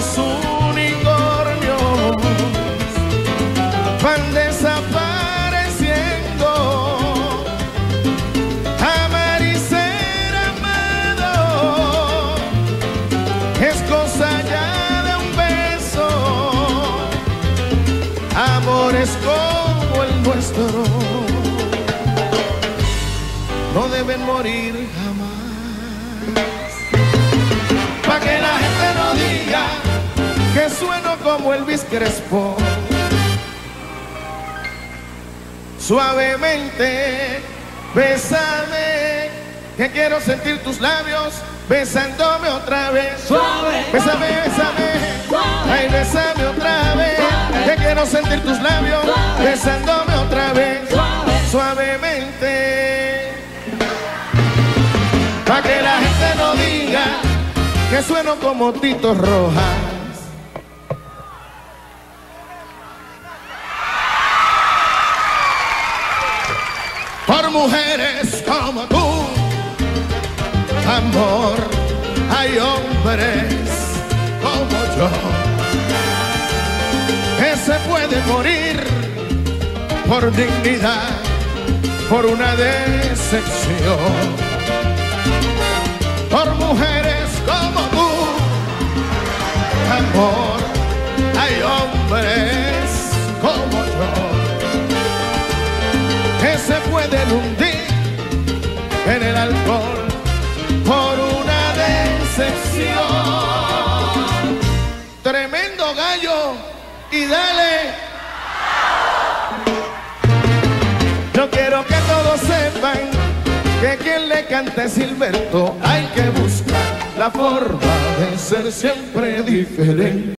unicornios van desapareciendo. Amar y ser amado es cosa ya de un beso. Amores como el nuestro no deben morir jamás. Pa' que la gente no diga que sueno como Elvis Crespo. Suavemente, bésame, que quiero sentir tus labios besándome otra vez. Suave, bésame, bésame, suave, ay, bésame otra vez, suave, que quiero sentir tus labios suave, besándome otra vez. suave, Suavemente, pa' que la gente no diga que sueno como Tito Rojas. Por mujeres como tú, amor, hay hombres como yo que se pueden morir por dignidad, por una decepción. Por mujeres como tú, amor, hay hombres como yo que se pueden hundir en el alcohol por una decepción. Tremendo gallo y dale. Yo quiero que todos sepan que quien le canta es Gilberto. Hay que buscar la forma de ser siempre diferente.